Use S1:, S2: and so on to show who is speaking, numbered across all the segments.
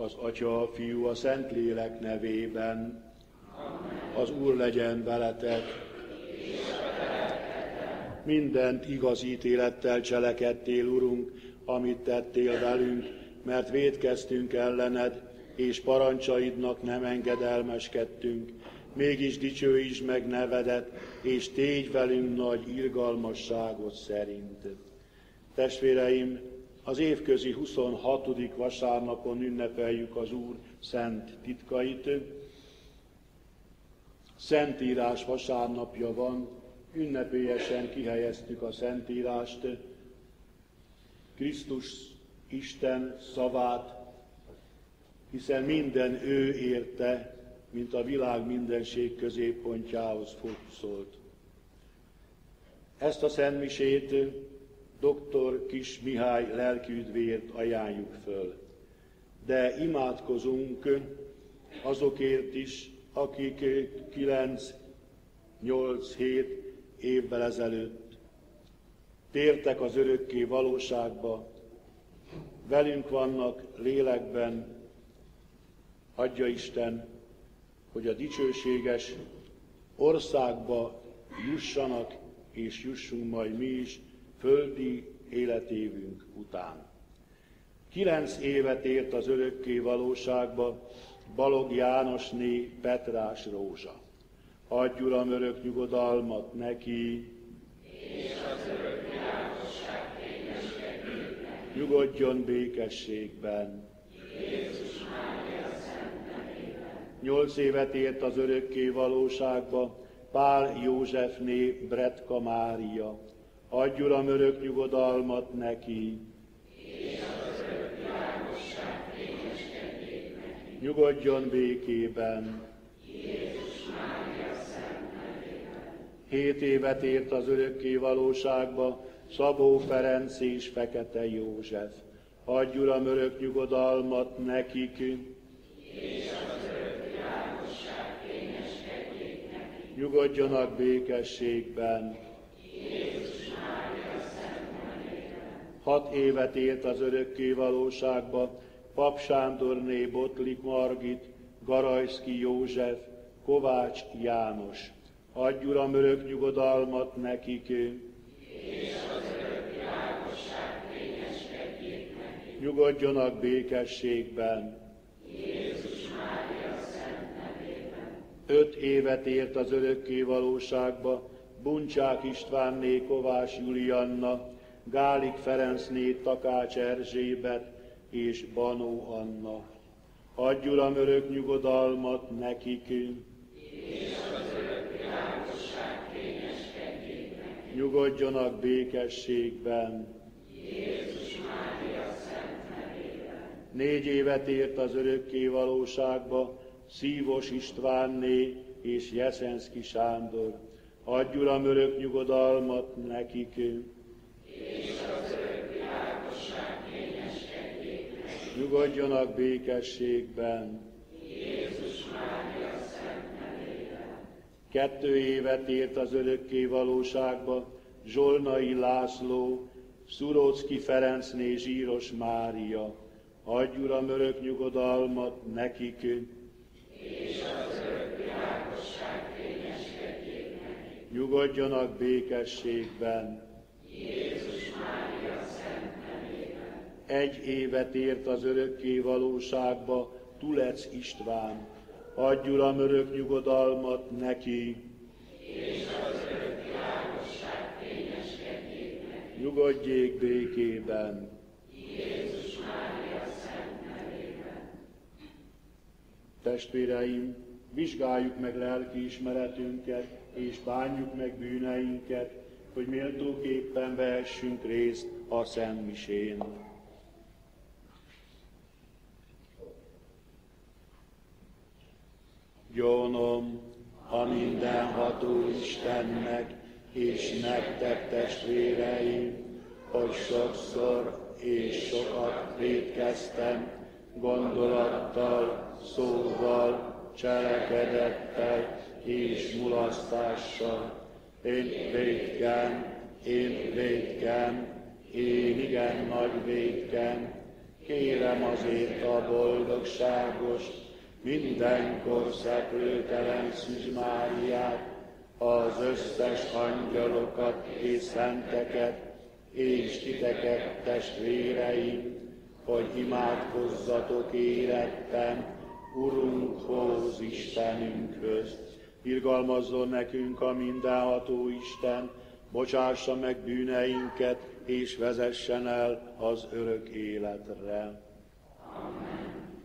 S1: Az Atya, a Fiú, a Szentlélek nevében. Az Úr legyen veletek. Mindent igaz ítélettel cselekedtél, Urunk, amit tettél velünk, mert vétkeztünk ellened, és parancsaidnak nem engedelmeskedtünk. Mégis dicsőítsd meg nevedet, és tégy velünk nagy irgalmasságot szerint. Testvéreim, az évközi 26. vasárnapon ünnepeljük az Úr szent titkait. Szentírás vasárnapja van, ünnepélyesen kihelyeztük a Szentírást, Krisztus Isten szavát, hiszen minden ő érte, mint a világ mindenség középpontjához szólt. Ezt a szentmisét dr. Kiss Mihály lelkiüdvért ajánljuk föl. De imádkozunk azokért is, akik 9-8-7 évvel ezelőtt tértek az örökké valóságba, velünk vannak lélekben. Adja Isten, hogy a dicsőséges országba jussanak, és jussunk majd mi is földi életévünk után. 9 évet ért az örökké valóságba Balogh Jánosné Petrás Rózsa. Adj, Uram, örök nyugodalmat neki, és az örök világosság fényeskedjék. Nyugodjon békességben. Jézus Mária szent nevében. 8 évet ért az örökké valóságba Pál Józsefné Bretka Mária. Adj, Uram, örök nyugodalmat neki, és az örök világosság fényeskedjék neki. Nyugodjon békében. Jézus Mária szent nevében. 7 évet ért az örökké valóságba Szabó Ferenc és Fekete József. Adj, Uram, örök nyugodalmat nekik, és az örök világosság fényeskedjék neki. Nyugodjanak békességben. Jézus Mária szent nevében. 6 évet élt az örökké valóságba Pap Sándorné Botlik Margit, Garajszki József, Kovács János. Adj, Uram, örök nyugodalmat nekik, és az örök világosság fényeskedjék neki. Nyugodjanak békességben. Jézus Mária szent nevében. 5 évet ért az örökké valóságba Buncsák Istvánné Kovács Julianna, Gálik Ferencné Takács Erzsébet és Banó Anna. Adj, Uram, örök nyugodalmat nekik, és az örök világosság fényeskedjék neki. Nyugodjanak békességben. Jézus Mária szent nevében. 4 évet ért az örökké valóságba Szívos Istvánné és Jeszenszky Sándor. Adj, Uram, örök nyugodalmat nekik, és az örök világosság fényeskedjék neki. Nyugodjanak békességben. Jézus Mária szent nevében. 2 évet ért az örökké valóságba Zsolnai László, Szuróczki Ferencné Zsíros Mária. Adj, Uram, örök nyugodalmat nekik, és az örök világosság fényeskedjék neki. Nyugodjanak békességben. Jézus Mária szent nevében. 1 évet ért az örökké valóságba Tulec István. Adj, Uram, örök nyugodalmat neki, és az örök világosság fényeskedjék neki. Nyugodjék békében. Jézus Mária szent nevében. Testvéreim, vizsgáljuk meg lelkiismeretünket, és bánjuk meg bűneinket, hogy méltóképpen vehessünk részt a szentmisén. Gyanom a mindenható Istennek és nektek, testvéreim, hogy sokszor és sokat vétkeztem, gondolattal, szóval, cselekedettel és mulasztással. Én vétkem, én igen nagy vétkem, kérem azért a boldogságos, mindenkor szeplőtelen Szűz Máriát, az összes angyalokat és szenteket, és titeket, testvéreim, hogy imádkozzatok érettem Urunkhoz, Istenünkhöz. Irgalmazzon nekünk a mindenható Isten, bocsássa meg bűneinket, és vezessen el az örök életre. Amen.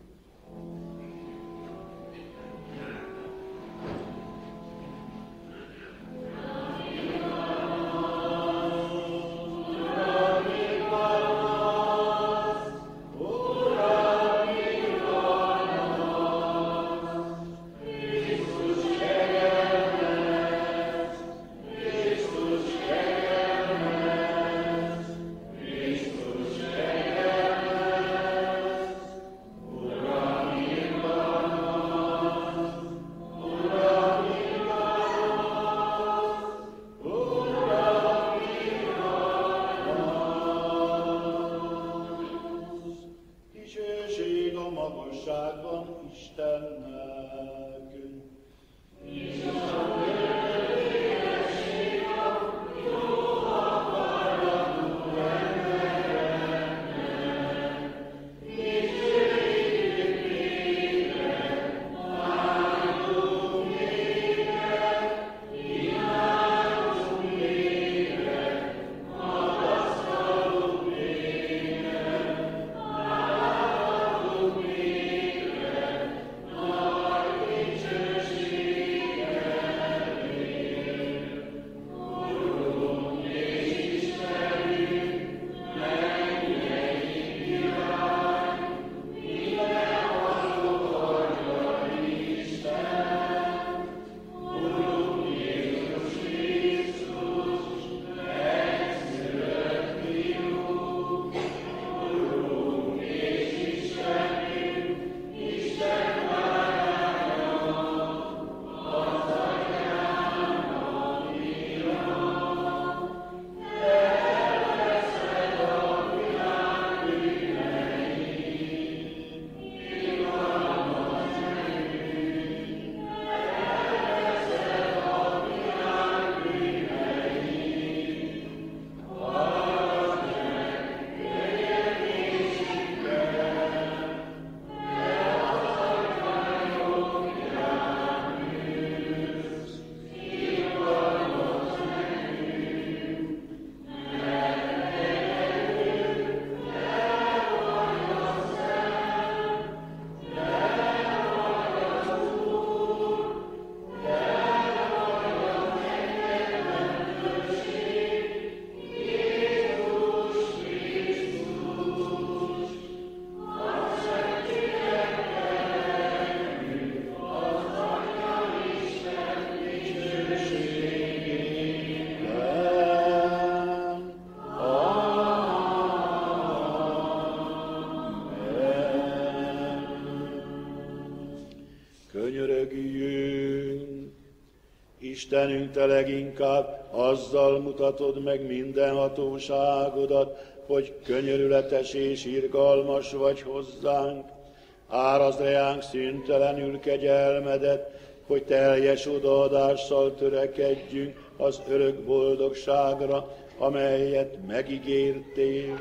S2: Istenünk, te leginkább azzal mutatod meg minden hatóságodat, hogy könyörületes és irgalmas vagy hozzánk. Árazd reánk szüntelenül kegyelmedet, hogy teljes odaadással törekedjünk az örök boldogságra, amelyet megígértél.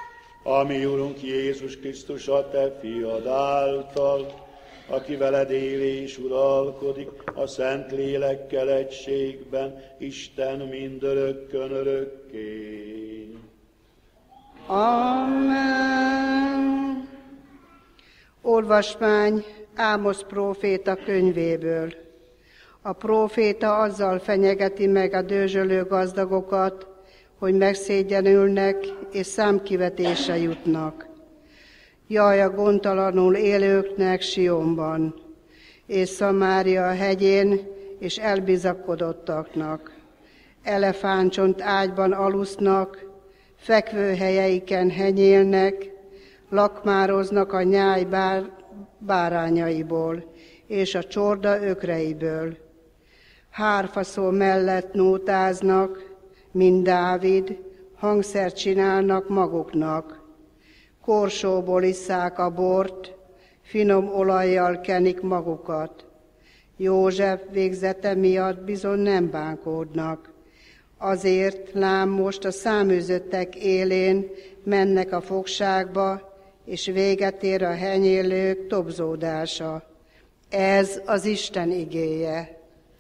S2: A mi Urunk Jézus Krisztus, a te fiad által, aki veled él és uralkodik a Szent Lélekkel egységben, Isten mindörökkön örökké.
S3: Amen. Olvasmány Ámosz próféta könyvéből. A próféta azzal fenyegeti meg a dőzsölő gazdagokat, hogy megszégyenülnek és számkivetésre jutnak. Jaj a gondtalanul élőknek Sionban, és Szamária hegyén, és elbizakodottaknak. Elefántcsont ágyban alusznak, fekvőhelyeiken henyélnek, lakmároznak a nyáj bárányaiból, és a csorda ökreiből. Hárfaszó mellett nótáznak, mint Dávid, hangszert csinálnak maguknak. korsóból isszák a bort, finom olajjal kenik magukat. József végzete miatt bizony nem bánkódnak. Azért lám most a száműzöttek élén mennek a fogságba, és véget ér a henyélők tobzódása. Ez az Isten igéje.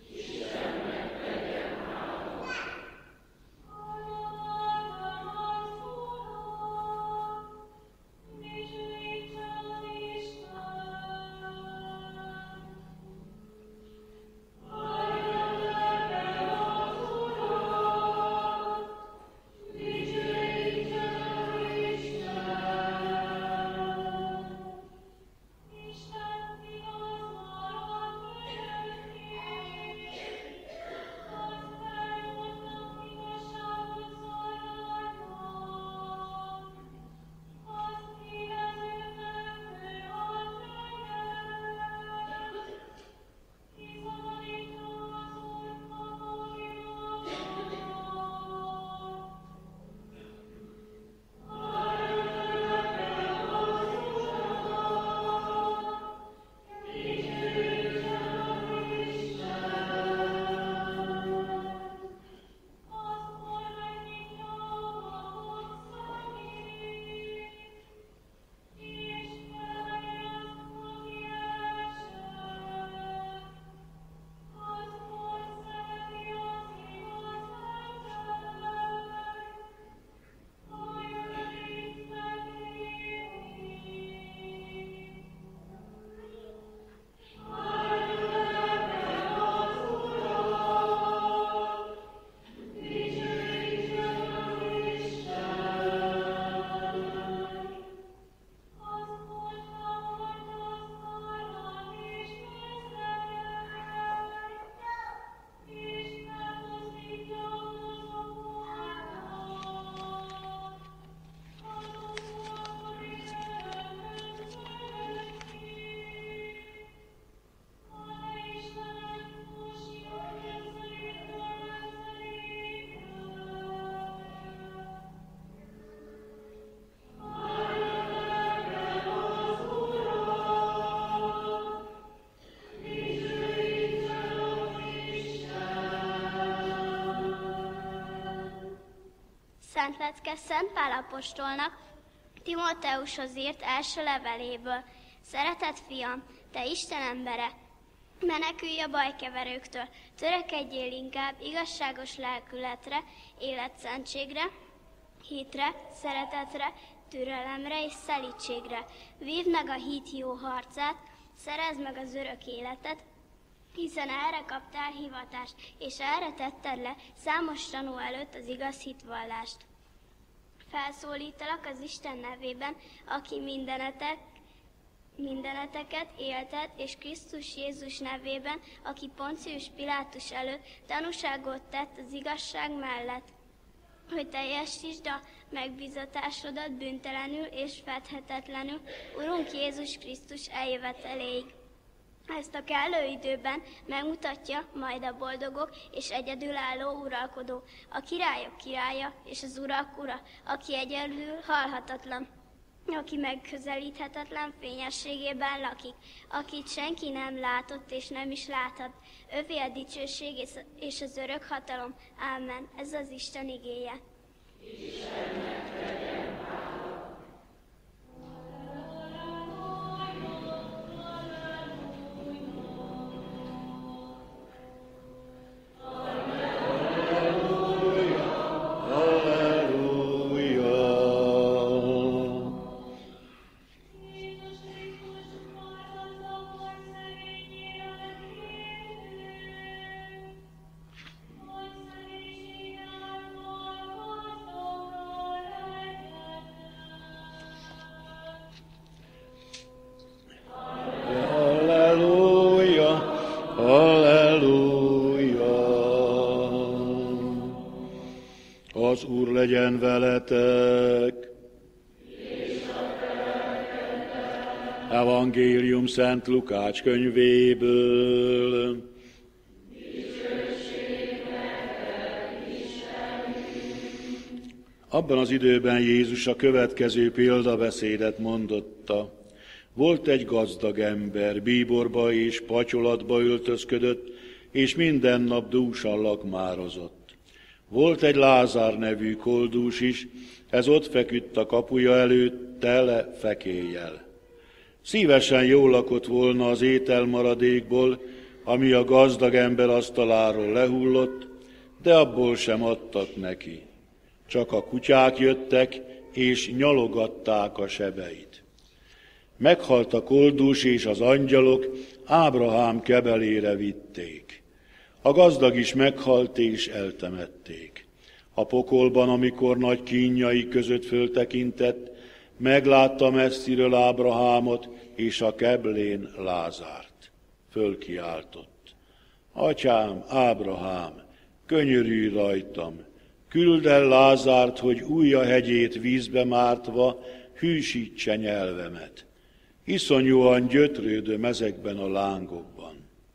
S4: Szent Lecke Szent Pál apostolnak Timóteushoz írt első leveléből. Szeretett fiam, te Isten embere, menekülj a bajkeverőktől, törekedjél inkább igazságos lelkületre, életszentségre, hitre, szeretetre, türelemre és szelídségre. Vívd meg a hit jó harcát, szerezd meg az örök életet, hiszen erre kaptál hivatást, és erre tetted le számos tanú előtt az igaz hitvallást. Felszólítalak az Isten nevében, aki mindeneteket éltet, és Krisztus Jézus nevében, aki Poncius Pilátus előtt tanúságot tett az igazság mellett, hogy teljesítsd a megbízatásodat bűntelenül és fedhetetlenül Urunk Jézus Krisztus eljöveteléig. Ezt a kellő időben megmutatja majd a boldogok és egyedülálló uralkodó, a királyok királya és az urak ura, aki egyedül halhatatlan, aki megközelíthetetlen fényességében lakik, akit senki nem látott és nem is láthat. Övé a dicsőség és az örök hatalom. Ámen. Ez az Isten igéje. Istennek legyen hála.
S2: Az Úr legyen veletek. Evangélium Szent Lukács könyvéből. Abban az időben Jézus a következő példabeszédet mondotta. Volt egy gazdag ember, bíborba és patyolatba öltözködött, és minden nap dúsan lakmározott. Volt egy Lázár nevű koldús is, ez ott feküdt a kapuja előtt, tele fekélyel. Szívesen jól lakott volna az ételmaradékból, ami a gazdag ember asztaláról lehullott, de abból sem adtak neki. Csak a kutyák jöttek, és nyalogatták a sebeit. Meghalt a koldús, és az angyalok Ábrahám kebelére vitték. A gazdag is meghalt, és eltemették. A pokolban, amikor nagy kínjai között föltekintett, meglátta messziről Ábrahámot, és a keblén Lázárt. Fölkiáltott: Atyám, Ábrahám, könyörülj rajtam, küld el Lázárt, hogy ujja hegyét vízbe mártva hűsítse nyelvemet. Iszonyúan gyötrődöm ezekben a lángokban.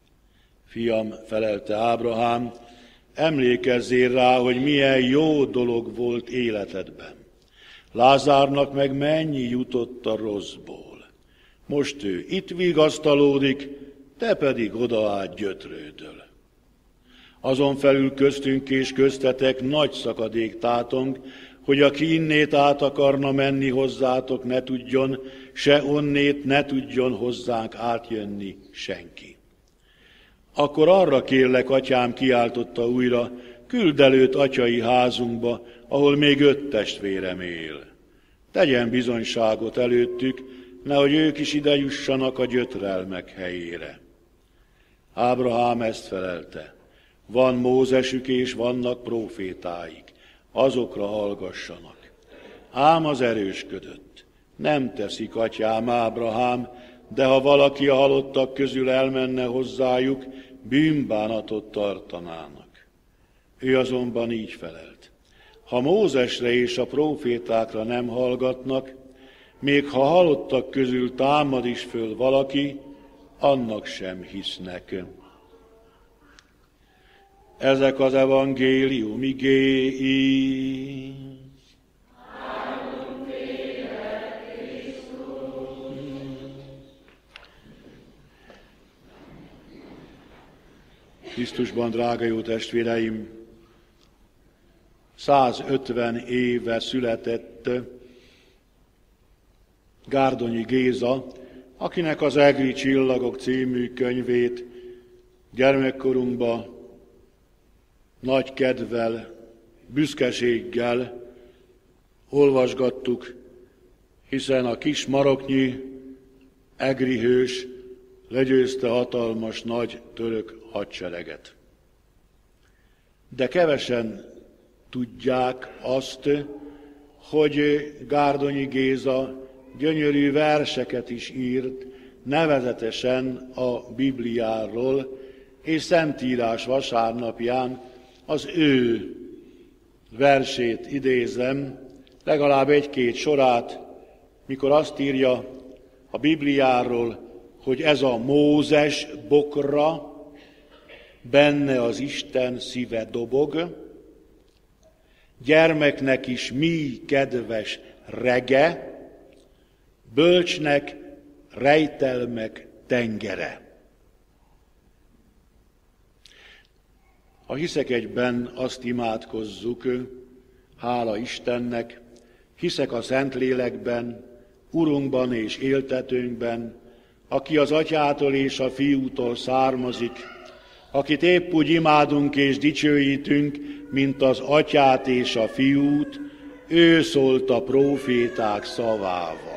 S2: Fiam, felelte Ábrahám, emlékezzél rá, hogy milyen jó dolog volt életedben. Lázárnak meg mennyi jutott a rosszból. Most ő itt vigasztalódik, te pedig odaát gyötrődöl. Azon felül köztünk és köztetek nagy szakadék tátong, hogy aki innét át akarna menni hozzátok, ne tudjon, se onnét ne tudjon hozzánk átjönni senki. Akkor arra kérlek, atyám, kiáltotta újra, küld el őt atyai házunkba, ahol még 5 testvérem él. Tegyen bizonyságot előttük, nehogy ők is ide jussanak a gyötrelmek helyére. Ábrahám ezt felelte: van Mózesük és vannak prófétáik, azokra hallgassanak. Ám az erősködött: nem teszik, atyám Ábrahám, de ha valaki a halottak közül elmenne hozzájuk, bűnbánatot tartanának. Ő azonban így felelt: ha Mózesre és a prófétákra nem hallgatnak, még ha halottak közül támad is föl valaki, annak sem hisznek. Ezek az evangélium igéi. Krisztusban, drága jó testvéreim, 150 éve született Gárdonyi Géza, akinek az Egri Csillagok című könyvét gyermekkorunkban nagy kedvel, büszkeséggel olvasgattuk, hiszen a kis maroknyi egri hős legyőzte hatalmas nagy török hadsereget. De kevesen tudják azt, hogy Gárdonyi Géza gyönyörű verseket is írt, nevezetesen a Bibliáról, és Szentírás vasárnapján az ő versét idézem, legalább 1-2 sorát, mikor azt írja a Bibliáról, hogy ez a Mózes bokra, benne az Isten szíve dobog, gyermeknek is mi kedves rege, bölcsnek rejtelmek tengere. A hiszek egyben azt imádkozzuk, hála Istennek, hiszek a Szentlélekben, Urunkban és éltetőnkben, aki az Atyától és a Fiútól származik, akit épp úgy imádunk és dicsőítünk, mint az Atyát és a Fiút, ő szólt a próféták szavával.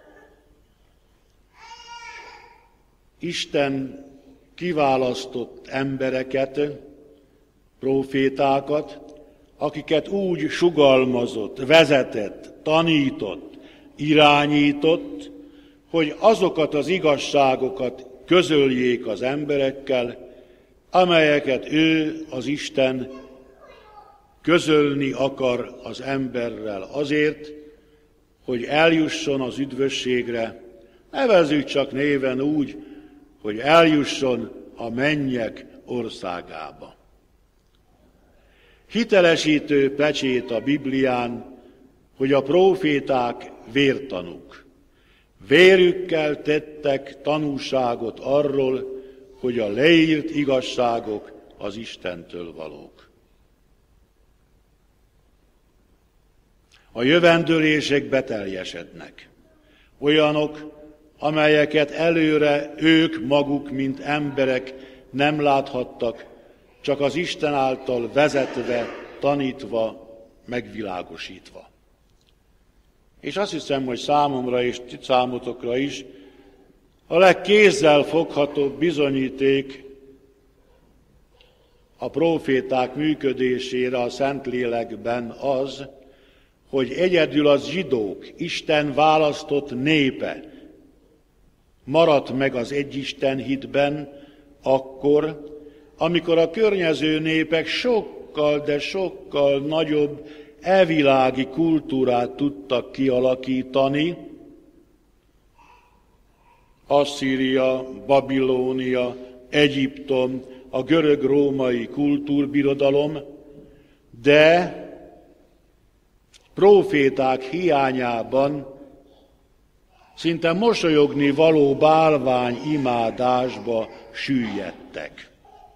S2: Isten kiválasztott embereket, prófétákat, akiket úgy sugalmazott, vezetett, tanított, irányított, hogy azokat az igazságokat közöljék az emberekkel, amelyeket ő, az Isten, közölni akar az emberrel azért, hogy eljusson az üdvösségre, nevezzük csak néven úgy, hogy eljusson a mennyek országába. Hitelesítő pecsét a Biblián hogy a próféták vértanúk. Vérükkel tettek tanúságot arról, hogy a leírt igazságok az Istentől valók. A jövendőlések beteljesednek. Olyanok, amelyeket előre ők maguk, mint emberek nem láthattak, csak az Isten által vezetve, tanítva, megvilágosítva. És azt hiszem, hogy számomra és számotokra is a legkézzel foghatóbb bizonyíték a próféták működésére a Szentlélekben az, hogy egyedül az zsidók, Isten választott népe maradt meg az egyisten hitben akkor, amikor a környező népek sokkal, de sokkal nagyobb elvilági kultúrát tudtak kialakítani. Asszíria, Babilónia, Egyiptom, a görög-római kultúrbirodalom, de próféták hiányában szinte mosolyogni való bálvány imádásba süllyedtek.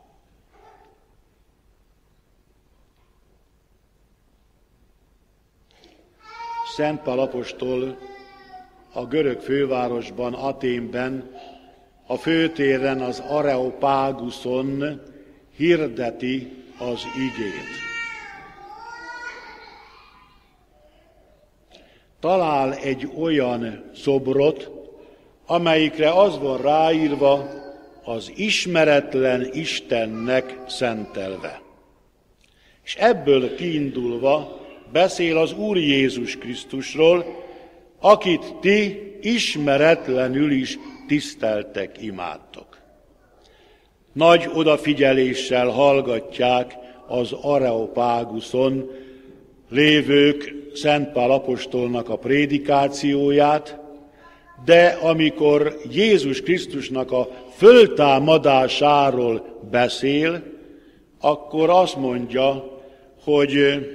S2: Szent Pál apostol a görög fővárosban, Athénben, a főtéren, az Areopáguszon hirdeti az igét. Talál egy olyan szobrot, amelyikre az van ráírva, az ismeretlen Istennek szentelve. És ebből kiindulva beszél az Úr Jézus Krisztusról, akit ti ismeretlenül is tiszteltek, imádtok. Nagy odafigyeléssel hallgatják az Areopáguszon lévők Szent Pál apostolnak a prédikációját, de amikor Jézus Krisztusnak a föltámadásáról beszél, akkor azt mondja, hogy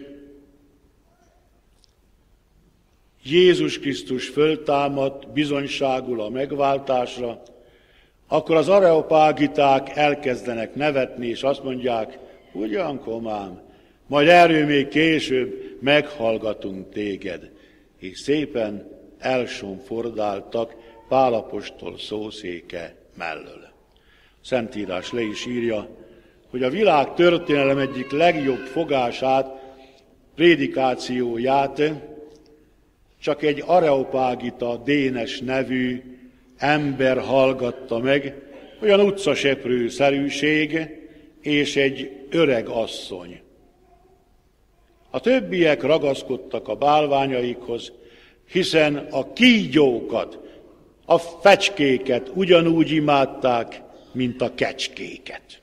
S2: Jézus Krisztus föltámadt, bizonyságul a megváltásra, akkor az areopágiták elkezdenek nevetni, és azt mondják, ugyan komám, majd erről még később meghallgatunk téged. És szépen elsomfordáltak Pál apostol szószéke mellől. Szentírás le is írja, hogy a világ történelem egyik legjobb fogását, prédikációját csak egy areopágita Dénes nevű ember hallgatta meg, olyan utcaseprő-szerűség és egy öreg asszony. A többiek ragaszkodtak a bálványaikhoz, hiszen a kígyókat, a fecskéket ugyanúgy imádták, mint a kecskéket.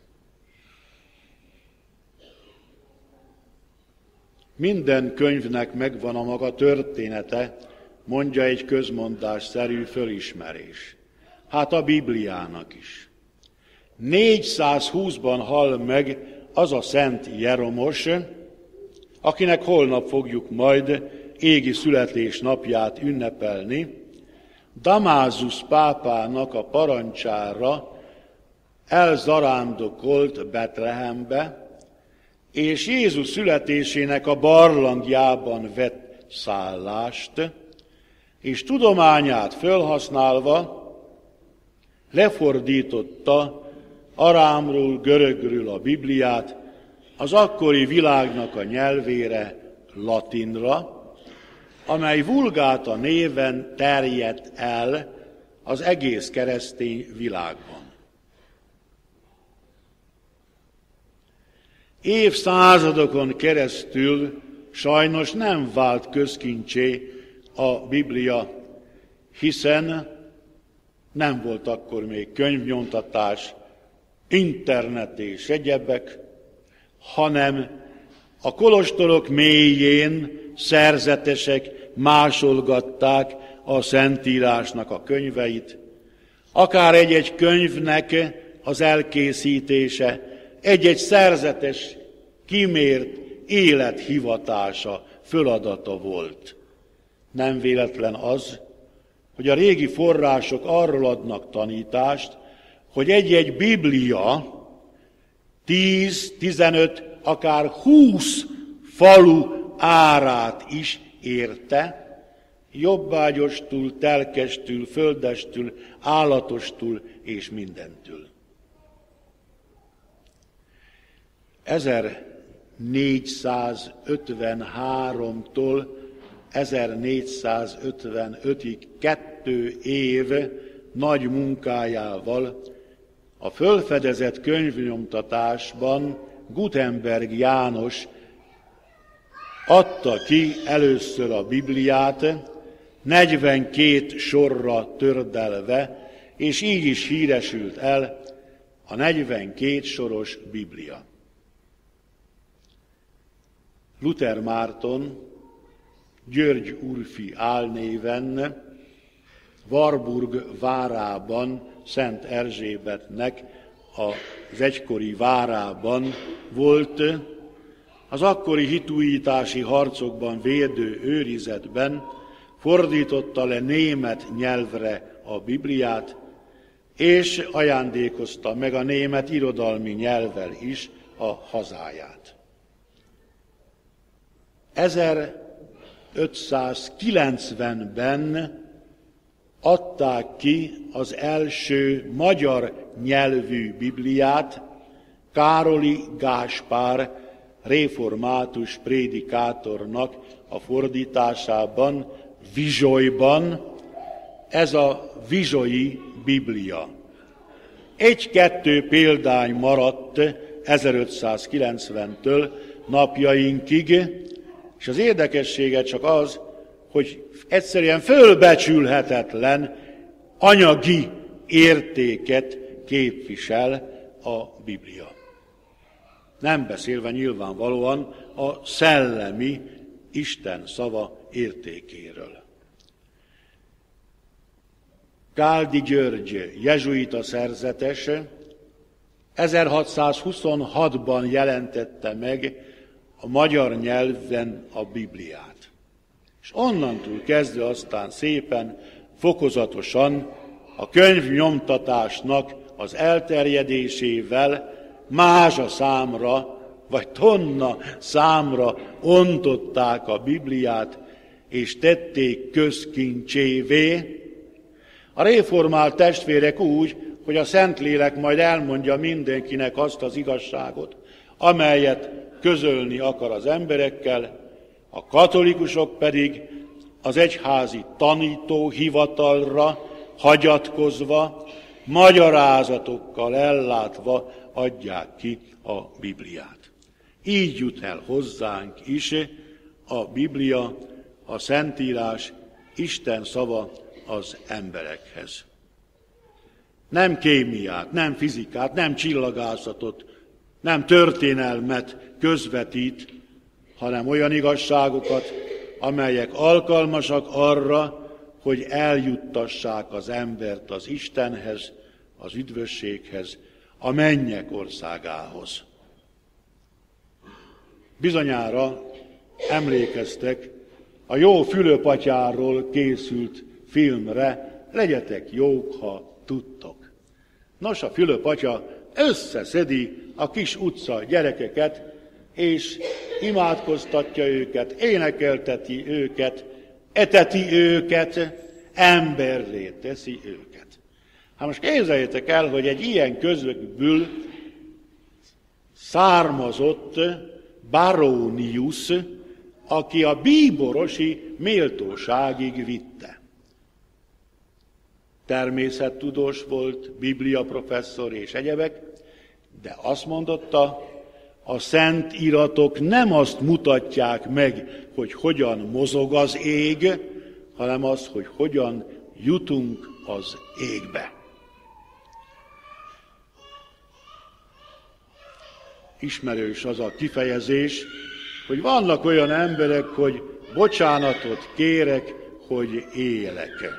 S2: Minden könyvnek megvan a maga története, mondja egy közmondásszerű fölismerés. Hát a Bibliának is. 420-ban hal meg az a Szent Jeromos, akinek holnap fogjuk majd égi születésnapját ünnepelni, Damázus pápának a parancsára elzarándokolt Betlehembe, és Jézus születésének a barlangjában vett szállást, és tudományát fölhasználva lefordította arámról, görögről a Bibliát az akkori világnak a nyelvére, latinra, amely Vulgáta néven terjedt el az egész keresztény világban. Évszázadokon keresztül sajnos nem vált közkincsé a Biblia, hiszen nem volt akkor még könyvnyomtatás, internet és egyebek, hanem a kolostorok mélyén szerzetesek másolgatták a Szentírásnak a könyveit, akár egy-egy könyvnek az elkészítése, egy-egy szerzetes, kimért élethivatása, föladata volt. Nem véletlen az, hogy a régi források arról adnak tanítást, hogy egy-egy Biblia 10, 15, akár 20 falu árát is érte, jobbágyostól, telkestől, földestől, állatostól és mindentől. 1453-tól 1455-ig 2 év nagy munkájával a fölfedezett könyvnyomtatásban Gutenberg János adta ki először a Bibliát, 42 sorra tördelve, és így is híresült el a 42 soros Biblia. Luther Márton György Urfi álnéven Warburg várában, Szent Erzsébetnek az egykori várában volt, az akkori hitújítási harcokban védő őrizetben fordította le német nyelvre a Bibliát, és ajándékozta meg a német irodalmi nyelvvel is a hazáját. 1590-ben adták ki az első magyar nyelvű Bibliát Károli Gáspár réformátus prédikátornak a fordításában, Vizsolyban, ez a Vizsolyi Biblia. 1-2 példány maradt 1590-től napjainkig, és az érdekessége csak az, hogy egyszerűen fölbecsülhetetlen anyagi értéket képvisel a Biblia. Nem beszélve nyilvánvalóan a szellemi Isten szava értékéről. Káldi György, jezsuita szerzetes, 1626-ban jelentette meg a magyar nyelven a Bibliát. És onnantól kezdve aztán szépen, fokozatosan a könyvnyomtatásnak az elterjedésével mázsa számra, vagy tonna számra ontották a Bibliát, és tették közkincsévé. A réformált testvérek úgy, hogy a Szentlélek majd elmondja mindenkinek azt az igazságot, amelyet közölni akar az emberekkel, a katolikusok pedig az egyházi tanítóhivatalra hagyatkozva, magyarázatokkal ellátva adják ki a Bibliát. Így jut el hozzánk is a Biblia, a Szentírás, Isten szava az emberekhez. Nem kémiát, nem fizikát, nem csillagászatot, nem történelmet közvetít, hanem olyan igazságokat, amelyek alkalmasak arra, hogy eljuttassák az embert az Istenhez, az üdvösséghez, a mennyek országához. Bizonyára emlékeztek a Jó Fülöp-atyáról készült filmre, legyetek jók, ha tudtok. Nos, a Fülöp-atya összeszedi a kis utca gyerekeket, és imádkoztatja őket, énekelteti őket, eteti őket, emberré teszi őket. Hát most képzeljétek el, hogy egy ilyen közökből származott Baronius, aki a bíborosi méltóságig vitte. Természettudós volt, bibliaprofesszor és egyebek, de azt mondotta, a szent iratok nem azt mutatják meg, hogy hogyan mozog az ég, hanem az, hogy hogyan jutunk az égbe. Ismerős az a kifejezés, hogy vannak olyan emberek, hogy bocsánatot kérek, hogy élek.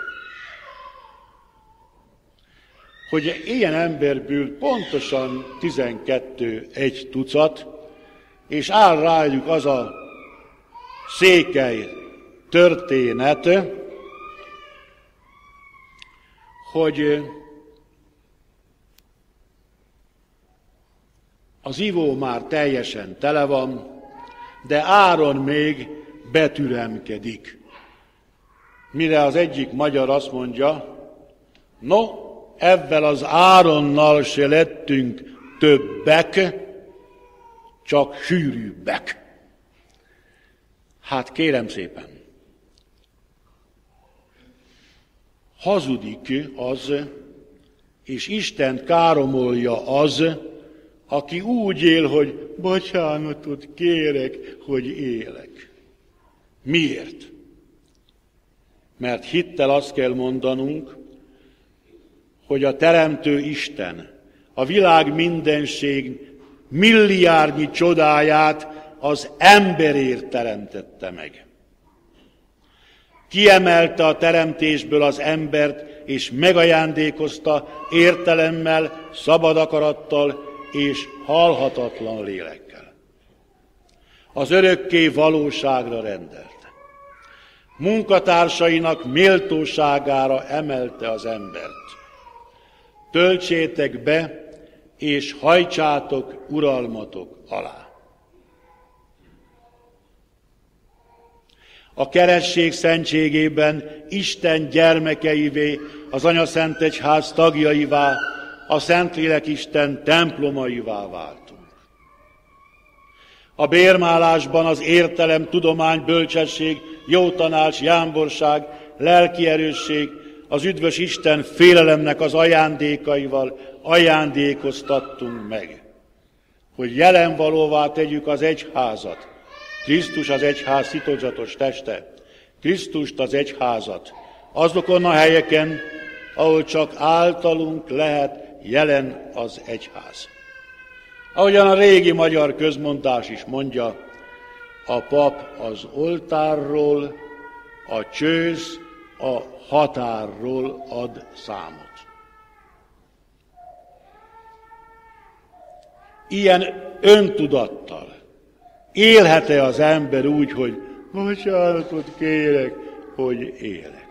S2: Hogy ilyen emberből pontosan 12 egy tucat, és áll rájuk az a székely történet, hogy az ivó már teljesen tele van, de Áron még betüremkedik. Mire az egyik magyar azt mondja, no, ebben az Áronnal se lettünk többek, csak sűrűbbek. Hát kérem szépen, hazudik az, és Istent káromolja az, aki úgy él, hogy bocsánatot kérek, hogy élek. Miért? Mert hittel azt kell mondanunk, hogy a Teremtő Isten a világ mindenség milliárdnyi csodáját az emberért teremtette meg. Kiemelte a teremtésből az embert, és megajándékozta értelemmel, szabad akarattal és halhatatlan lélekkel. Az örökké valóságra rendelte. Munkatársainak méltóságára emelte az embert. Töltsétek be, és hajtsátok uralmatok alá. A keresztség szentségében Isten gyermekeivé, az Anyaszentegyház tagjaivá, a Szentlélek Isten templomaivá váltunk. A bérmálásban az értelem, tudomány, bölcsesség, jó tanács, jámborság, lelki erősség, az üdvös Isten félelemnek az ajándékaival ajándékoztattunk meg, hogy jelenvalóvá tegyük az egyházat, Krisztus az egyház titokzatos teste, Krisztust az egyházat, azokon a helyeken, ahol csak általunk lehet jelen az egyház. Ahogyan a régi magyar közmondás is mondja, a pap az oltárról, a csősz a határról ad számot. Ilyen öntudattal élhet-e az ember úgy, hogy bocsánatot kérek, hogy élek?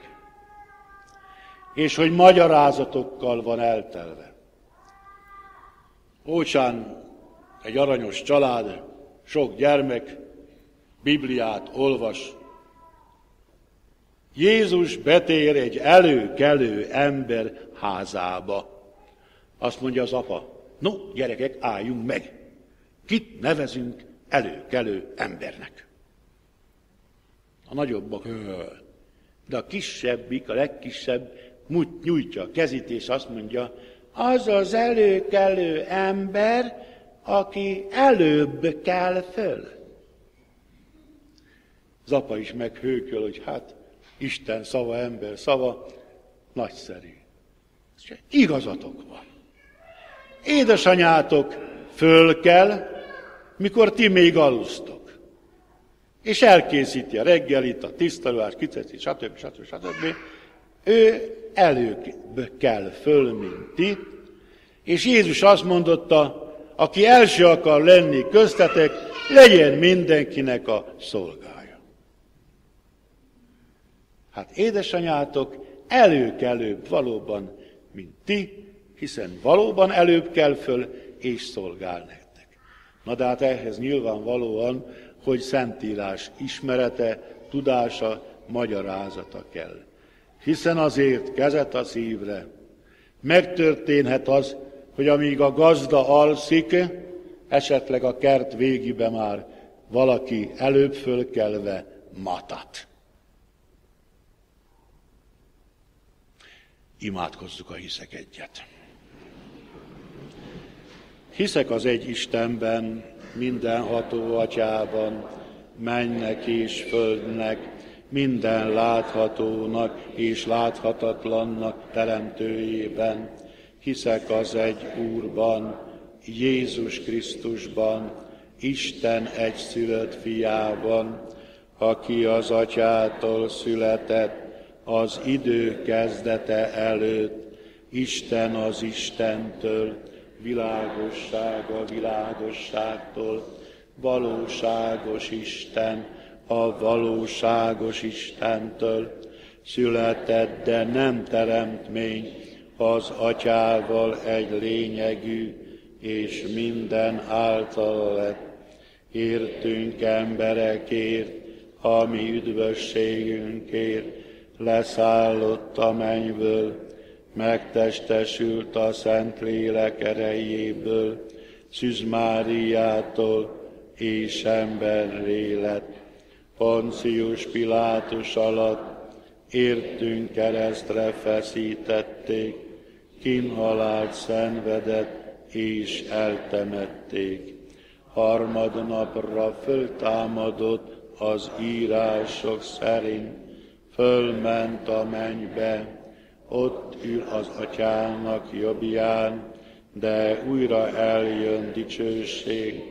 S2: És hogy magyarázatokkal van eltelve. Ócsán egy aranyos család, sok gyermek, Bibliát olvas. Jézus betér egy előkelő ember házába. Azt mondja az apa, no, gyerekek, álljunk meg. Kit nevezünk előkelő embernek? A nagyobbak, de a kisebbik, a legkisebb nyújtja a kezét, és azt mondja, az az előkelő ember, aki előbb kell föl. Az apa is meghőköl, hogy hát Isten szava, ember szava, nagyszerű. Igazatok van. Édesanyátok föl kell, mikor ti még alusztok. És elkészíti a reggelit, a tisztarulást, kiceci, stb. Ő előbb kell föl, mint ti. És Jézus azt mondotta, aki első akar lenni köztetek, legyen mindenkinek a szolgája. Hát édesanyátok előkelőbb valóban, mint ti, hiszen valóban előbb kell föl, és szolgál nektek. Na de hát ehhez nyilvánvalóan, hogy Szentírás ismerete, tudása, magyarázata kell. Hiszen azért kezet a szívre. Megtörténhet az, hogy amíg a gazda alszik, esetleg a kert végébe már valaki előbb fölkelve matat. Imádkozzuk a hiszek egyet. Hiszek az egy Istenben, mindenható Atyában, mennek és földnek, minden láthatónak és láthatatlannak teremtőjében. Hiszek az egy Úrban, Jézus Krisztusban, Isten egyszülött fiában, aki az Atyától született, az idő kezdete előtt, Isten az Istentől, világosság a világosságtól, valóságos Isten, a valóságos Istentől, született, de nem teremtmény, az Atyával egy lényegű, és minden által lett. Értünk emberekért, a mi üdvösségünkért, leszállott a mennyből, megtestesült a Szentlélek erejéből, Szűz Máriától, és emberré lett. Poncius Pilátus alatt értünk keresztre feszítették, kínhalált szenvedett, és eltemették. Harmadnapra föltámadott az írások szerint, fölment a mennybe, ott ül az Atyának jobbján, de újra eljön dicsőség,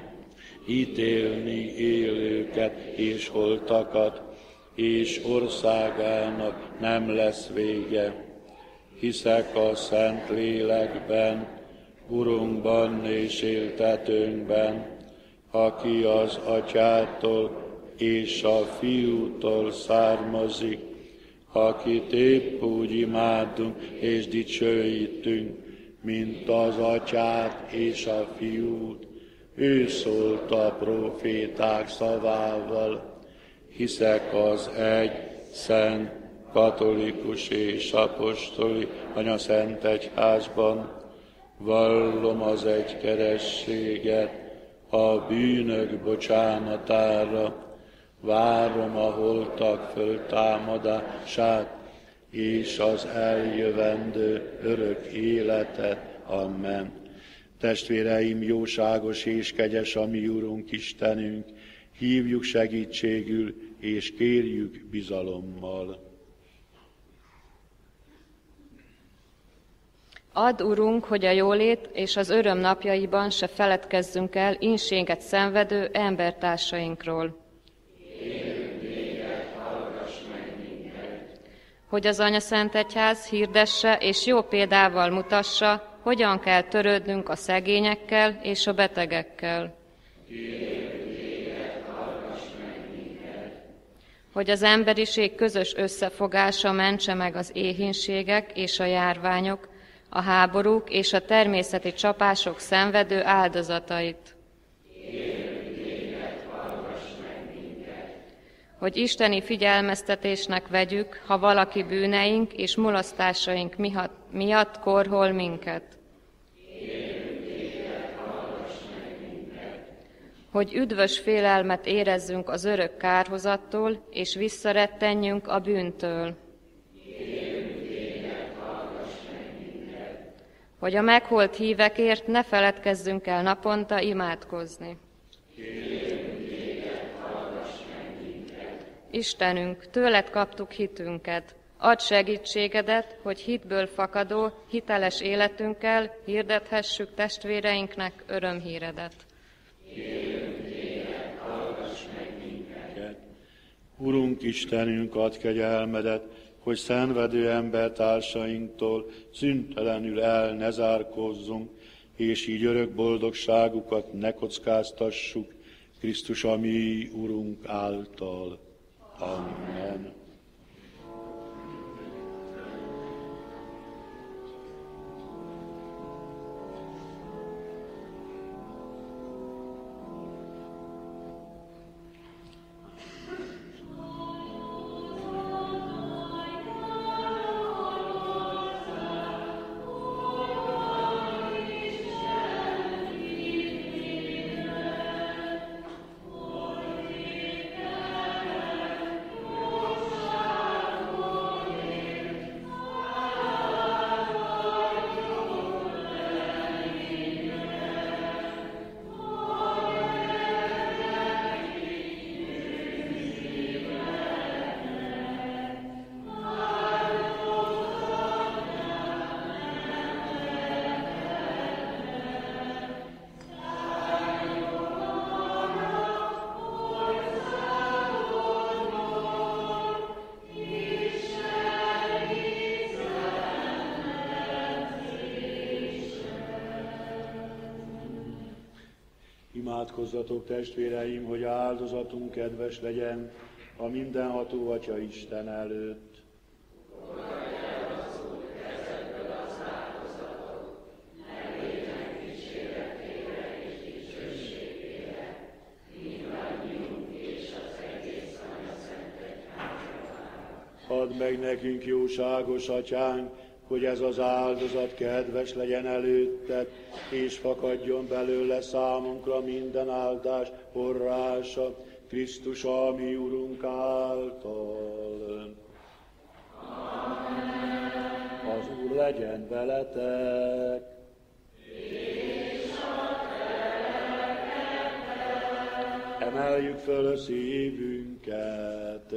S2: ítélni élőket és holtakat, és országának nem lesz vége. Hiszek a Szent Lélekben, Urunkban és éltetőnkben, aki az Atyától és a Fiútól származik, akit épp úgy imádunk és dicsőítünk, mint az Atyát és a Fiút. Ő szólt a próféták szavával. Hiszek az egy, szent, katolikus és apostoli anyaszent egyházban, vallom az egykerességet a bűnök bocsánatára, várom a holtak föltámadását és az eljövendő örök életet. Amen. Testvéreim, jóságos és kegyes a mi Urunk Istenünk, hívjuk segítségül és kérjük bizalommal.
S5: Add, Urunk, hogy a jólét és az öröm napjaiban se feledkezzünk el ínséget szenvedő embertársainkról. Hogy az Anyaszent Egyház hirdesse és jó példával mutassa, hogyan kell törődnünk a szegényekkel és a betegekkel. Hogy az emberiség közös összefogása mentse meg az éhínségek és a járványok, a háborúk és a természeti csapások szenvedő áldozatait. Hogy isteni figyelmeztetésnek vegyük, ha valaki bűneink és mulasztásaink miatt korhol minket. Hogy üdvös félelmet érezzünk az örök kárhozattól, és visszarettenjünk a bűntől. Hogy a meghalt hívekért ne feledkezzünk el naponta imádkozni. Istenünk, tőled kaptuk hitünket, add segítségedet, hogy hitből fakadó, hiteles életünkkel hirdethessük testvéreinknek örömhíredet.
S2: Urunk Istenünk, add kegyelmedet, hogy szenvedő embertársainktól szüntelenül el ne zárkózzunk, és így örök boldogságukat ne kockáztassuk, Krisztus a mi Urunk által. Amen.
S1: Imádkozzatok, testvéreim, hogy áldozatunk kedves legyen a mindenható Atya Isten előtt. Add meg nekünk, jóságos Atyánk, hogy ez az áldozat kedves legyen előtted, és fakadjon belőle számunkra minden áldás forrása, Krisztus, a mi Urunk által. Amen. Az Úr legyen veletek. Emeljük föl a szívünket.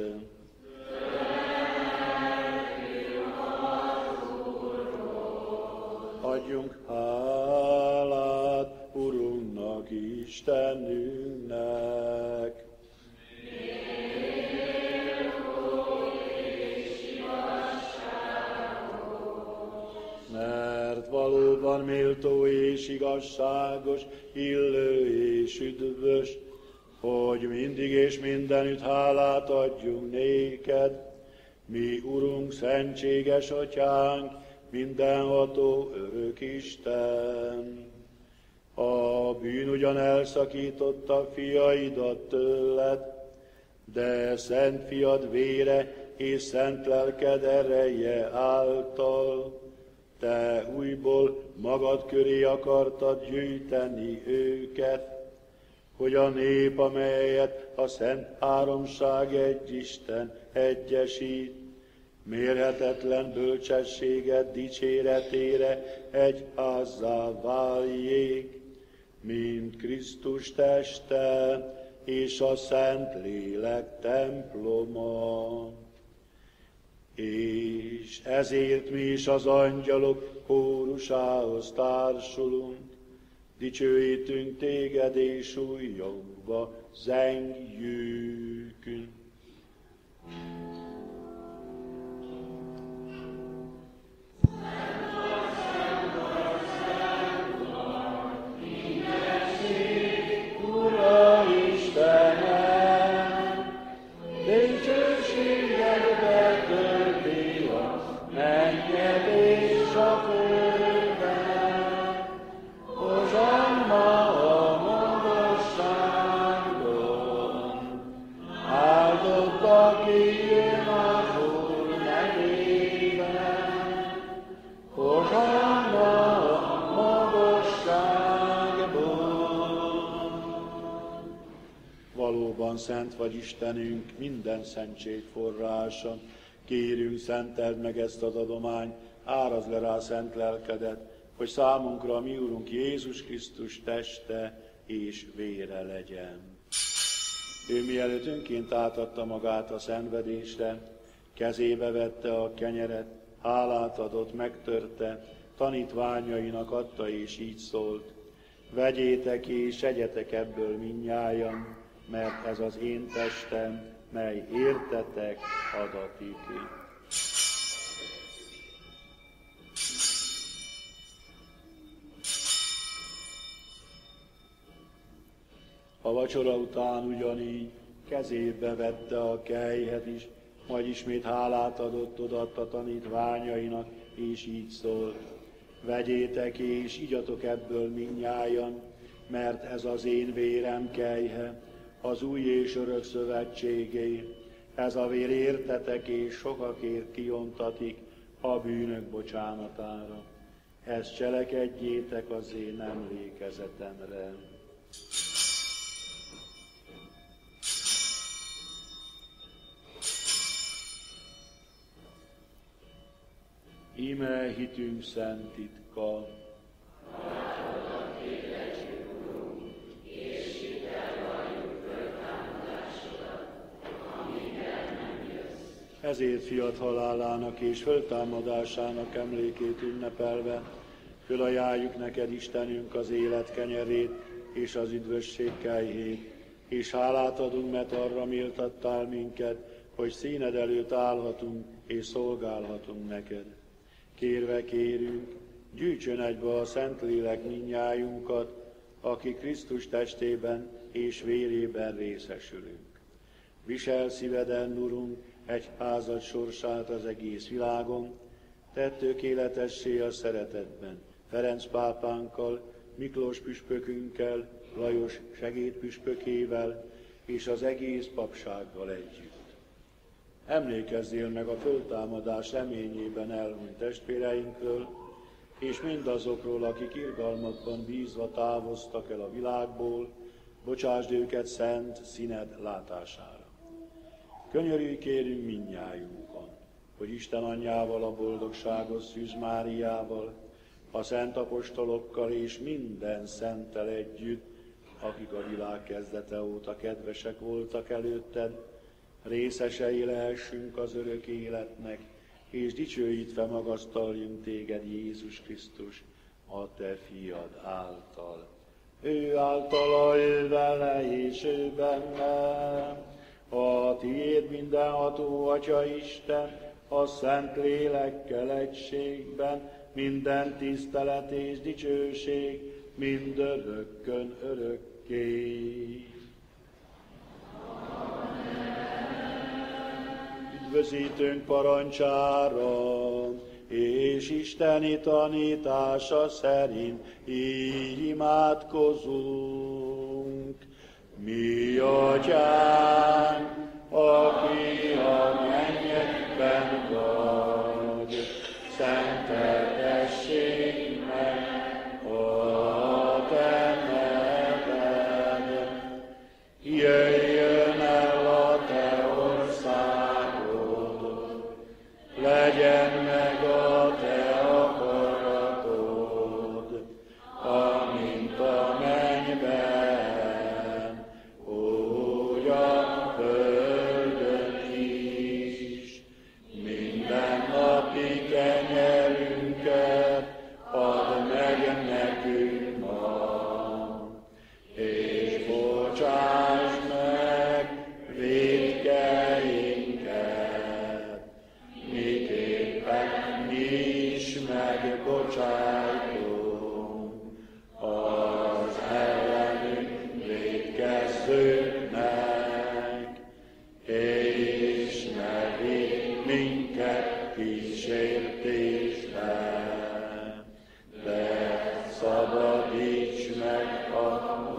S1: Adjunk hálát Urunknak, Istenünknek. Mert valóban méltó és igazságos, illő és üdvös, hogy mindig és mindenütt hálát adjunk néked, mi Urunk, szentséges Atyánk, mindenható örök Isten. A bűn ugyan elszakította fiaidat tőled, de szent fiad vére és szent lelked ereje által te újból magad köré akartad gyűjteni őket, hogy a nép, amelyet a Szent Háromság egy Isten egyesít, mérhetetlen bölcsességed dicséretére egyházzá váljék, mint Krisztus teste és a Szent Lélek temploma. És ezért mi is az angyalok kórusához társulunk, dicsőítünk téged és újjongva zengjük. Szent vagy Istenünk, minden szentség forrása. Kérünk, szenteld meg ezt az adományt, árazd le rá szent lelkedet, hogy számunkra a mi Urunk Jézus Krisztus teste és vére legyen. Ő mielőtt önként átadta magát a szenvedésre, kezébe vette a kenyeret, hálát adott, megtörte, tanítványainak adta és így szólt: vegyétek és egyetek ebből mindnyájan, mert ez az én testem, mely értetek adatik. A vacsora után ugyanígy kezébe vette a kelyhet is, majd ismét hálát adott, odaadta tanítványainak, és így szólt: vegyétek és igyatok ebből mindnyájan, mert ez az én vérem kelyhe, az új és örök szövetségé. Ez a vér értetek és sokakért kiontatik a bűnök bocsánatára. Ezt cselekedjétek az én emlékezetemre. Íme hitünk szent titka. Ezért fiad halálának és föltámadásának emlékét ünnepelve, fölajánljuk neked, Istenünk, az élet kenyerét és az üdvösség kelyhét, és hálát adunk, mert arra méltattál minket, hogy színed előtt állhatunk és szolgálhatunk neked. Kérve kérünk, gyűjtsön egybe a Szentlélek mindnyájunkat, aki Krisztus testében és vérében részesülünk. Visel szíveden, Urunk, egyházad sorsát az egész világon, tedd tökéletessé a szeretetben, Ferenc pápánkkal, Miklós püspökünkkel, Lajos segédpüspökével és az egész papsággal együtt. Emlékezzél meg a föltámadás reményében elhunyt testvéreinkről, és mindazokról, akik irgalmadban bízva távoztak el a világból, bocsásd őket szent színed látására. Könyörülj kérünk mindnyájunkon, hogy Isten anyjával, a boldogságos Szűz Máriával, a szent apostolokkal és minden szenttel együtt, akik a világ kezdete óta kedvesek voltak előtted, részesei lehessünk az örök életnek, és dicsőítve magasztaljunk téged, Jézus Krisztus, a te fiad által. Ő általa, ő vele, és ő benne, a tiéd mindenható Atya Isten, a Szent Lélekkel egységben, minden tisztelet és dicsőség, mindörökkön örökké. Üdvözítőnk parancsára, és Isteni tanítása szerint így imádkozunk. Mi Atyánk, aki a mennyekben vagy, szenteltessék meg a te neved. Jöjjön el a te országod, legyen meg a te akaratod, amint a mennyben, úgy a földön is. Mindennapi kenyerünket add meg nekünk ma, és bocsásd meg vétkeinket, miképpen mi is megbocsájtunk az ellenünk vétkezőknek, és ne vigy minket kísértésbe, de szabadíts meg a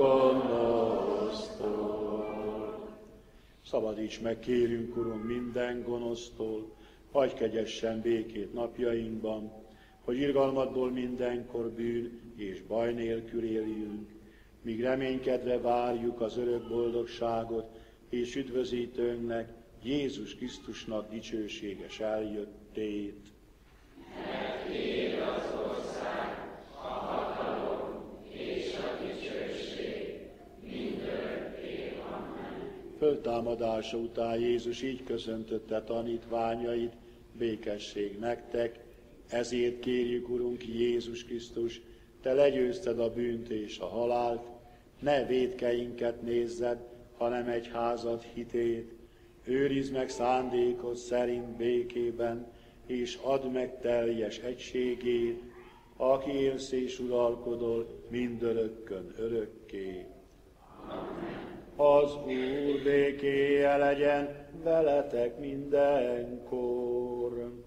S1: gonosztól. Szabadíts meg, kérünk, Urunk, minden gonosztól, adj kegyessen békét napjainkban, hogy irgalmadból mindenkor bűn és baj nélkül éljünk, míg reménykedve várjuk az örök boldogságot, és üdvözítőnknek, Jézus Krisztusnak dicsőséges eljöttét. Neked az ország, a hatalom és a dicsőség mindörökké. Amen. Föltámadása után Jézus így köszöntötte tanítványait: békesség nektek, ezért kérjük, Urunk Jézus Krisztus, te legyőzted a bűnt és a halált, ne vétkeinket nézzed, hanem egyházad hitét. Őrizd meg szándékod szerint békében, és add meg teljes egységét, aki élsz és uralkodol mindörökkön örökké. Amen. Az Úr békéje legyen veletek mindenkor.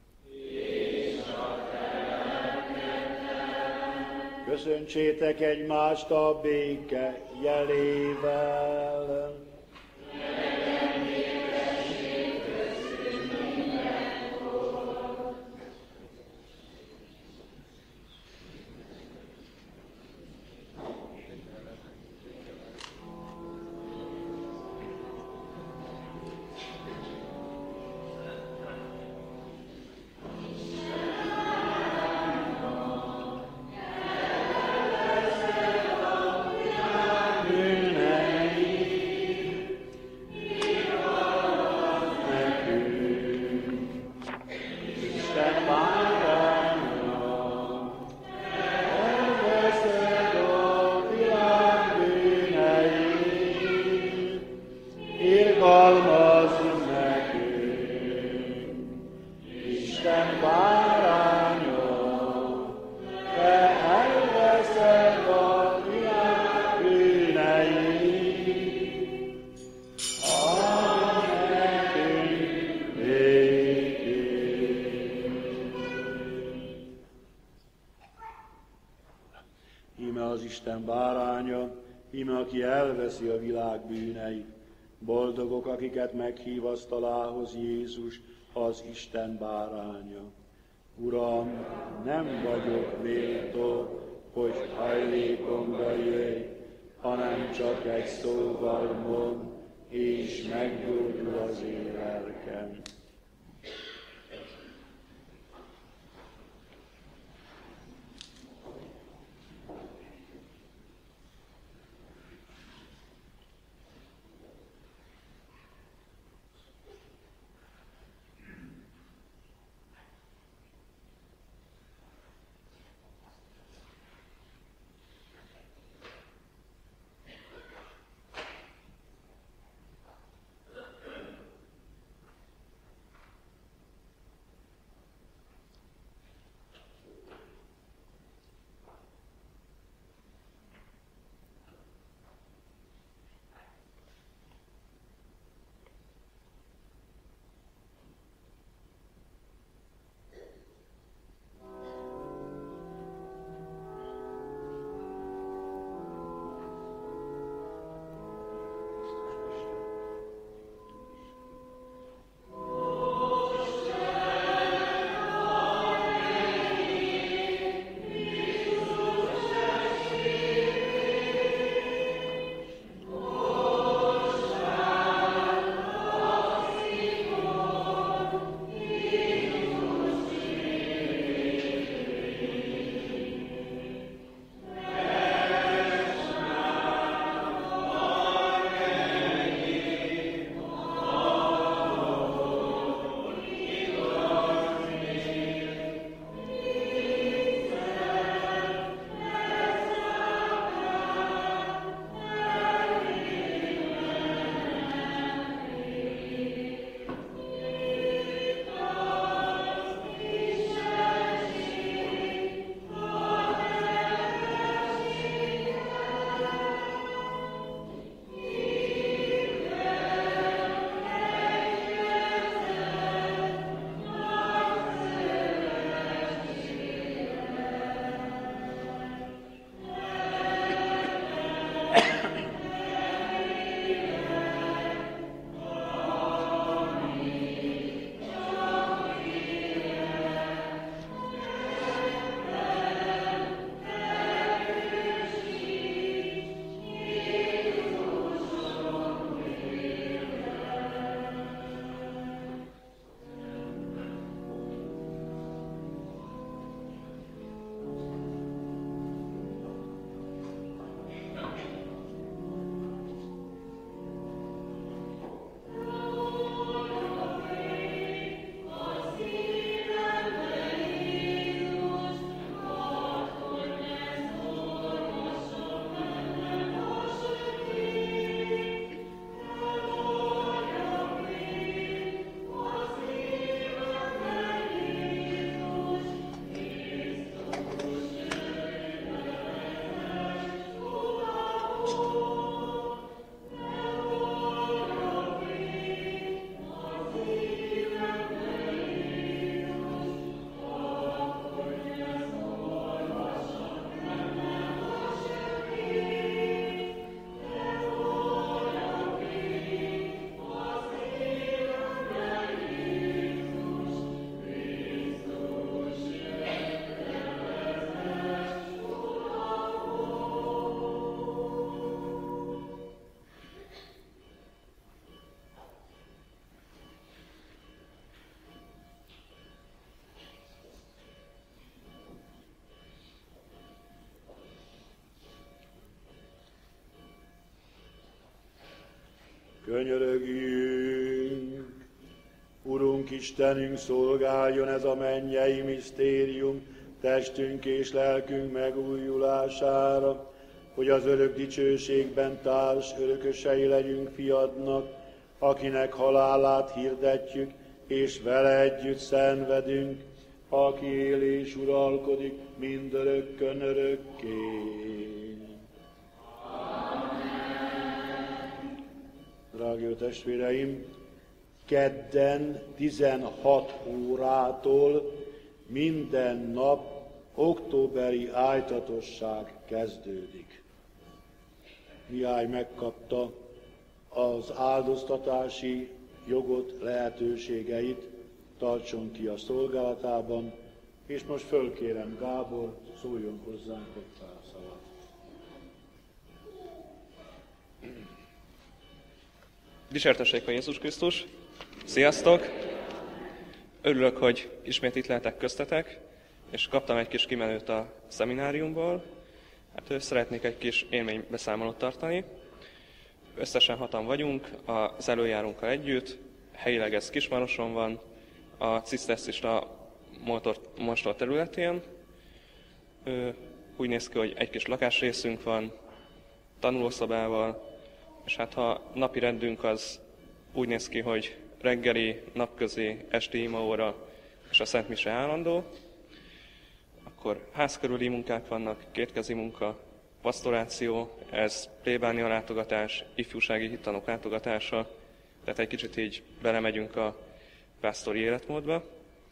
S1: Köszöntsétek egymást a béke jelével.
S2: Báránya, te elveszed a világ
S1: Isten báránya, íme aki elveszi a világ bűneit. Boldogok, akiket meghív asztalához Jézus, az Isten báránya. Uram, nem vagyok méltó, hogy hajlékomba jöjj, hanem csak egy szóval mond, és meggyógyul az én lelkem. Könyörögjünk! Urunk Istenünk, szolgáljon ez a mennyei misztérium testünk és lelkünk megújulására, hogy az örök dicsőségben társ örökösei legyünk fiadnak, akinek halálát hirdetjük, és vele együtt szenvedünk, aki él és uralkodik mindörökkön örökké. Drága testvéreim, kedden 16 órától minden nap októberi ájtatosság kezdődik. Mihály megkapta az áldoztatási jogot, lehetőségeit, tartson ki a szolgálatában, és most fölkérem Gábor, szóljon hozzánk egy pár szavat.
S6: Dicsértessék a Jézus Krisztus! Sziasztok! Örülök, hogy ismét itt lehetek köztetek, és kaptam egy kis kimenőt a szemináriumból. Hát szeretnék egy kis élménybeszámolót tartani. Összesen 6-an vagyunk, az előjárunkkal együtt, helyileg ez Kismaroson van, a cisztercista monostor területén. Úgy néz ki, hogy egy kis lakásrészünk van, tanulószobával, és hát ha napi rendünk az úgy néz ki, hogy reggeli, napközi, esti imaóra és a Szent Mise állandó, akkor házkörüli munkák vannak, kétkezi munka, pasztoráció, ez plébánia látogatás, ifjúsági hittanok látogatása, tehát egy kicsit így belemegyünk a pásztori életmódba.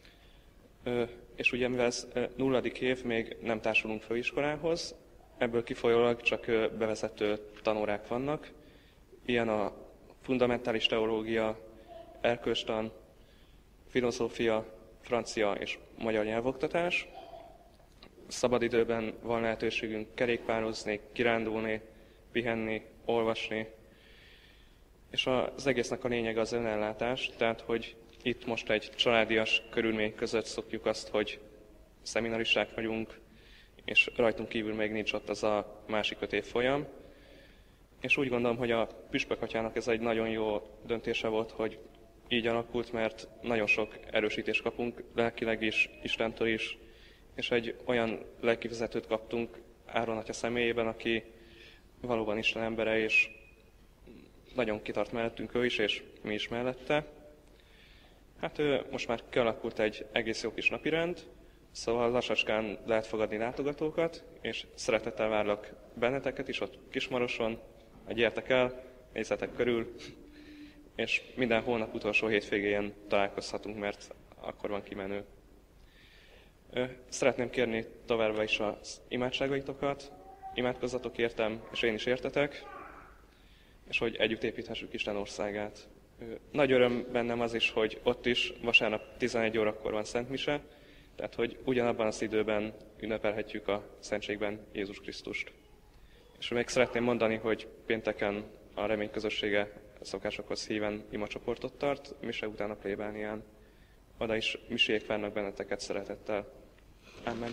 S6: És ugye mivel ez 0. év, még nem társulunk főiskolához, ebből kifolyólag csak bevezető tanórák vannak. Ilyen a fundamentális teológia, erkölcstan, filozófia, francia és magyar nyelvoktatás. Szabadidőben van lehetőségünk kerékpározni, kirándulni, pihenni, olvasni. És az egésznek a lényeg az önellátás, tehát hogy itt most egy családias körülmény között szokjuk azt, hogy szeminaristák vagyunk, és rajtunk kívül még nincs ott az a másik 5 évfolyam. És úgy gondolom, hogy a Püspök atyának ez egy nagyon jó döntése volt, hogy így alakult, mert nagyon sok erősítést kapunk lelkileg is, Istentől is, és egy olyan lelkivezetőt kaptunk Áron atya személyében, aki valóban Isten embere, és nagyon kitart mellettünk ő is, és mi is mellette. Hát most már kialakult egy egész jó kis napirend, szóval lassacskán lehet fogadni látogatókat, és szeretettel várlak benneteket is ott Kismaroson, gyertek el, nézzetek körül, és minden hónap utolsó hétvégén találkozhatunk, mert akkor van kimenő. Szeretném kérni továbbá is az imádságaitokat, imádkozzatok értem, és én is értetek, és hogy együtt építhessük Isten országát. Nagy öröm bennem az is, hogy ott is vasárnap 11 órakor van Szent Mise, tehát hogy ugyanabban az időben ünnepelhetjük a szentségben Jézus Krisztust. És még szeretném mondani, hogy pénteken a Remény közössége szokásokhoz híven imacsoportot tart, mise után a plébánián. Oda is misék várnak benneteket szeretettel. Amen.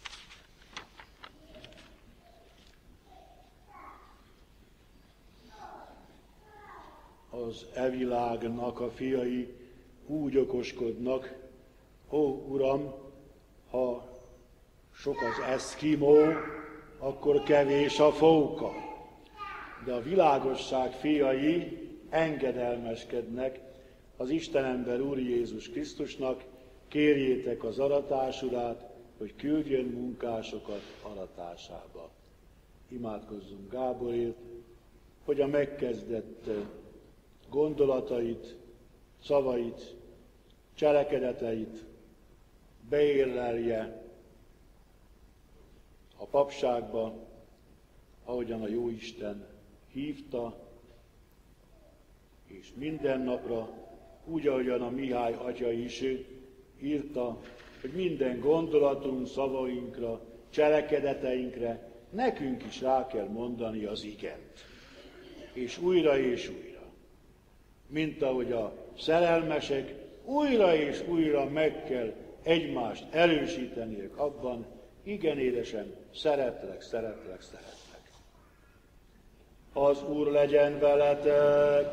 S1: Az evilágnak a fiai úgy okoskodnak, ó, Uram, ha sok az eszkimó, akkor kevés a fóka. De a világosság fiai engedelmeskednek az Istenember Úr Jézus Krisztusnak, kérjétek az aratás Urát, hogy küldjön munkásokat aratásába. Imádkozzunk Gáborért, hogy a megkezdett gondolatait, szavait, cselekedeteit beérlelje a papságba, ahogyan a Jóisten hívta, és minden napra, úgy, ahogyan a Mihály atya is írta, hogy minden gondolatunk, szavainkra, cselekedeteinkre nekünk is rá kell mondani az igent. És újra, mint ahogy a szerelmesek, újra és újra meg kell egymást erősíteniük abban, igen édesem, szeretlek. Az Úr legyen veletek!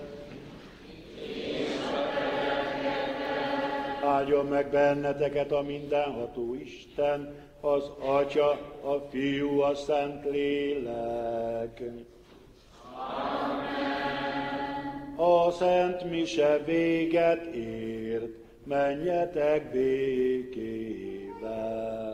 S1: Áldjon meg benneteket a mindenható Isten, az Atya, a Fiú, a Szent Lélek. Amen. A Szent Mise véget ért, menjetek békével.